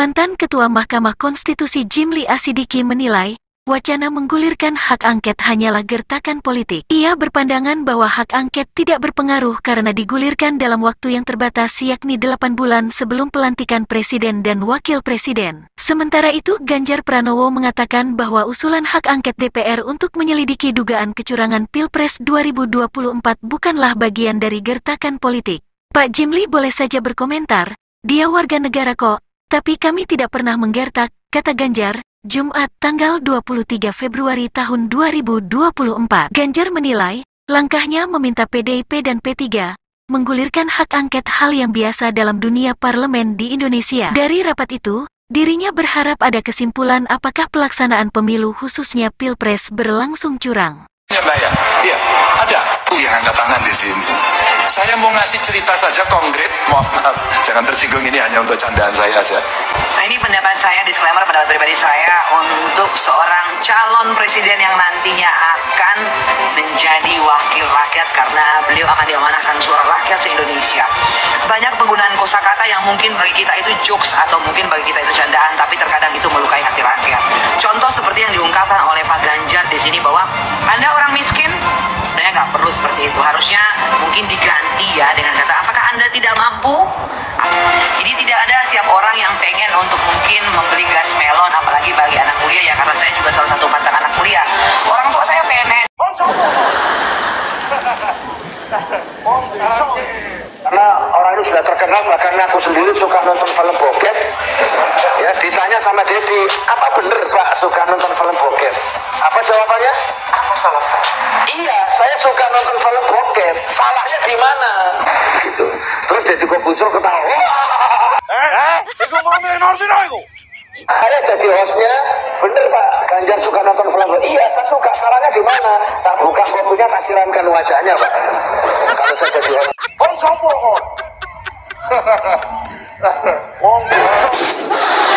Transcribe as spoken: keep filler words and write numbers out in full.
Mantan Ketua Mahkamah Konstitusi Jimli Asidiki menilai, wacana menggulirkan hak angket hanyalah gertakan politik. Ia berpandangan bahwa hak angket tidak berpengaruh karena digulirkan dalam waktu yang terbatas yakni delapan bulan sebelum pelantikan presiden dan wakil presiden. Sementara itu, Ganjar Pranowo mengatakan bahwa usulan hak angket D P R untuk menyelidiki dugaan kecurangan Pilpres dua ribu dua puluh empat bukanlah bagian dari gertakan politik. Pak Jimli boleh saja berkomentar, dia warga negara kok, tapi kami tidak pernah menggertak, kata Ganjar. Jumat, tanggal dua puluh tiga Februari tahun dua ribu dua puluh empat. Ganjar menilai, langkahnya meminta P D I P dan P tiga menggulirkan hak angket hal yang biasa dalam dunia parlemen di Indonesia. Dari rapat itu, dirinya berharap ada kesimpulan apakah pelaksanaan pemilu khususnya Pilpres berlangsung curang. Ya, Mbak ya, iya, ada Bu yang angkat tangan di sini. Saya mau ngasih cerita saja konkret, maaf, maaf, jangan tersinggung, ini hanya untuk candaan saya aja. Nah, ini pendapat saya, disclaimer pendapat pribadi saya untuk seorang calon presiden yang nantinya akan menjadi wakil rakyat karena beliau akan diamanahkan suara rakyat se-Indonesia. Banyak penggunaan kosakata yang mungkin bagi kita itu jokes atau mungkin bagi kita itu candaan, tapi terkadang itu melukai hati rakyat. Contoh seperti yang diungkapkan oleh Pak Ganjar di sini bahwa Anda orang miskin, sebenarnya nggak perlu seperti itu. Harusnya mungkin diganti ya dengan kata apakah Anda tidak mampu? Jadi tidak ada setiap orang yang pengen untuk mungkin membeli gas melon, apalagi bagi anak kuliah ya, karena saya juga salah satu mantan anak kuliah. Orang tua saya P N S. Karena orang ini sudah terkenal, bahkan aku sendiri suka nonton film bokep. Ya, ditanya sama Dedi, apa bener Pak suka nonton film bokep? Apa jawabannya? Apa salah saya? Iya, saya suka nonton film bokep. Salahnya di mana? Gitu. Terus Dedi Kobusier ketawa. Eh, eh, itu mau minor itu. Saya jadi hostnya, bener Pak Ganjar suka nonton film bokep. Iya, saya suka. Salahnya di mana? Tak buka kopinya, tak siramkan wajahnya Pak. Kalau saya jadi host. Om sopo kok. Wong